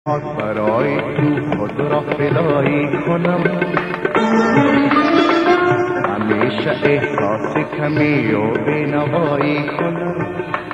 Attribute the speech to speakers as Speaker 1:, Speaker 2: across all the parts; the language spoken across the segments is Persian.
Speaker 1: برای تو خود را فدایی کنم، همیشه احساس کمی و بینوایی کنم.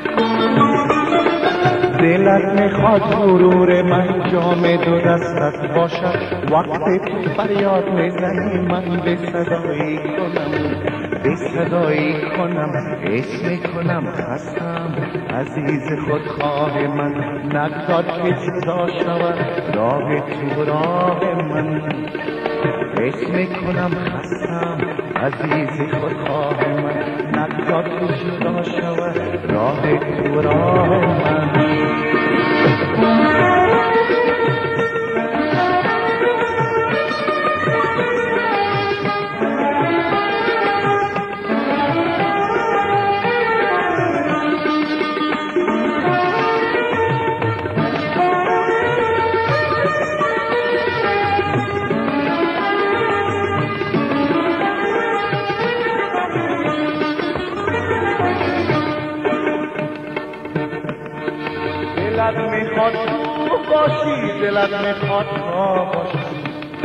Speaker 1: دلت میخواد غرور من جام دو دستت باشد، وقتی تو فریاد میزنی من به صدایی کنم، به صدایی کنم. اسم کنم خستم عزیز خودخواه من، نگذار که جدا شود راه تو راه من. اسم کنم خستم عزیز خودخواه من، نگذار که جدا شود راه تو راه من. دلت میخواد تو باشی، دلت میخواد تا باشی،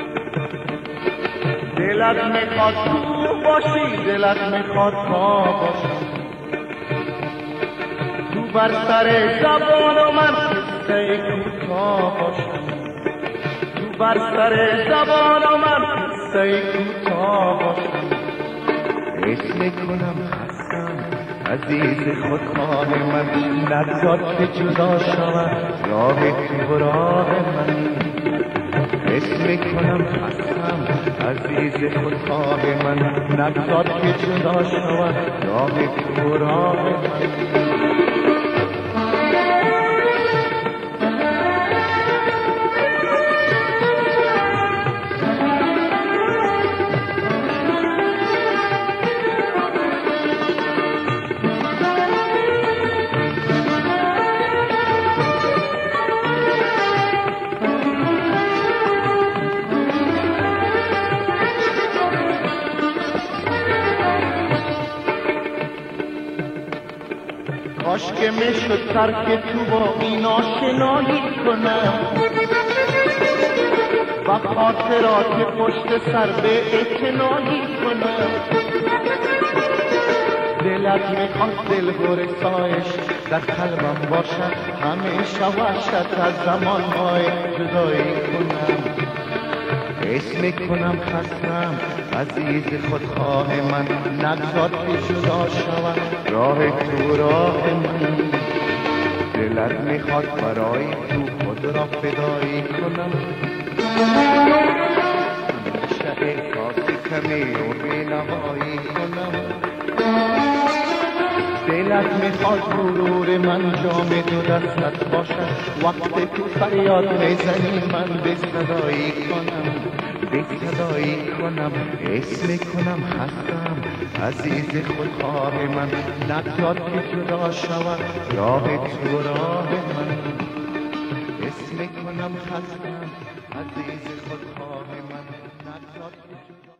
Speaker 1: دلت میخواد تو باشی، دلت میخواد تا باشی. تو بر سر زبان و من قصه کوتاه باشم، تو بر سر زبان و من قصه کوتاه باشم. اسم کنم خستم عزیز خودخواه من، نگذار که جدا شود راه تو راه من. اسم کنم خستم عزیز خودخواه من، نگذار که جدا شود راه تو راه من. کاش که میشد ترک تو با این آشنایی کنم، و خاطرات پشت سر به اعتنایی کنم. دلت میخواد دلبر سایش در قلبم باشد، همیشه وحشت از زمانهای جدایی کنم. اسم کنم خستم عزیز خودخواه من، نگذار که جدا شود راه تو راه من. دلت میخواد برای تو خود را فدایی کنم، همیشه احساس کمی و بینوایی کنم. دلت میخواد غرور من جام دو دستت باشد، وقتی تو فریاد میزنی من به صدایی کنم، به صدایی کنم. اسم کنم خستم عزیز خودخواه من، نگذار که جدا شود راه تو راه من. اسم کنم خستم عزیز خودخواه من، نگذار که جدا